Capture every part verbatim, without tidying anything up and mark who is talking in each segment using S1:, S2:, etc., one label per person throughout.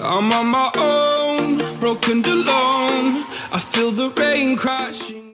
S1: I'm on my own, broken and alone. I feel the rain crashing.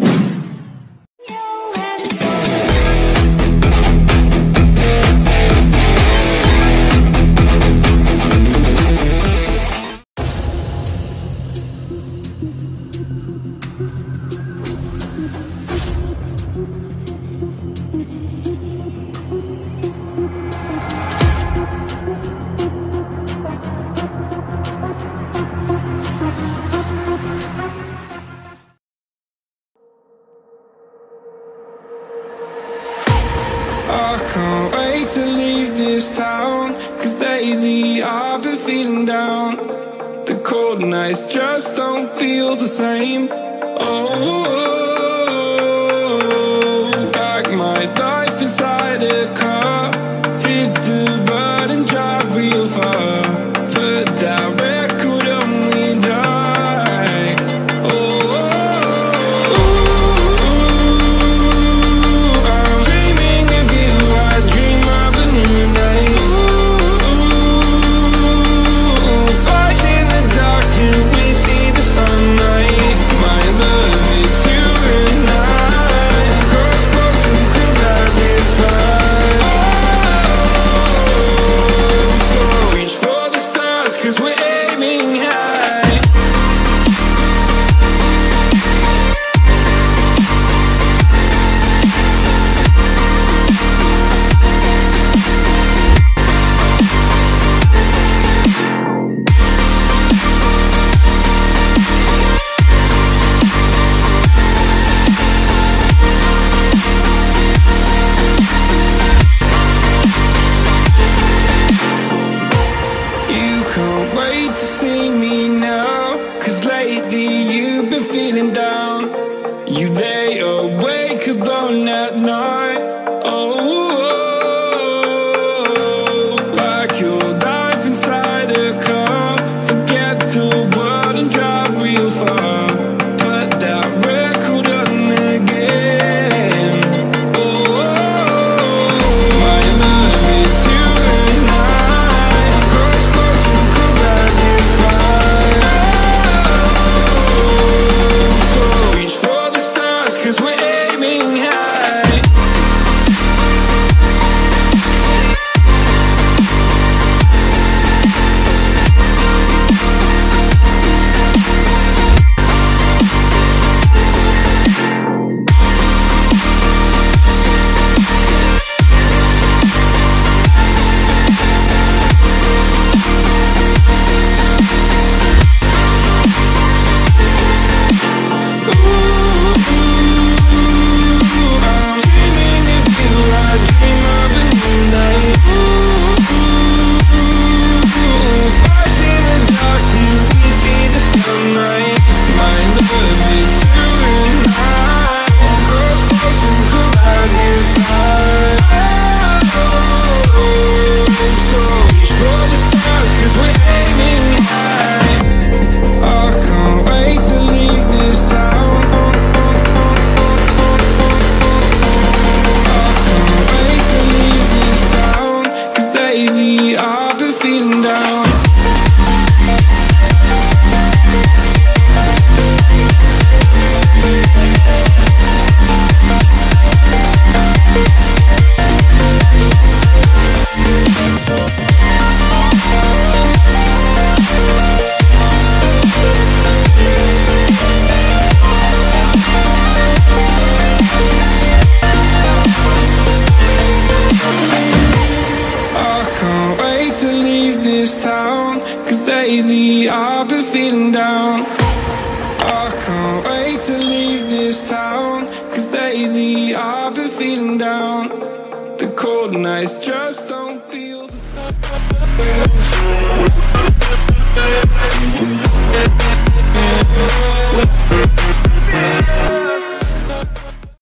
S1: I can't wait to leave this town, cause lately I've been feeling down. The cold nights just don't feel the same. Oh, like my life inside a car. Hit the button, drive real far. Put that record on me like, oh, I'm dreaming of you. I dream of a new night. Fight in the dark till we see the sunlight. My love, it's you and I. Cross, close and cool at this fight. So reach for the stars, cause we're aiming high. You can't wait to see me now, cause lately you've been feeling down. You lay awake alone at night. Oh, like your life inside a car. Forget the world and drive real far. Put that record on again. Oh, my love, it's you and I. Cross, close and cool at this fight. So reach for the stars, cause we're aiming high. I'm dreaming of you, I dream of a new night. Fight in the dark till we see the sunlight. My love, it's you and I. Cross, close and cool at this fight. So reach for the stars, cause we're aiming high. I can't wait to leave this town. Wait to leave this town, cause lately I've been feeling down. I can't wait to leave this town, cause lately I've been feeling down. I can't wait to leave this town, cause lately I've been feeling down. The cold nights just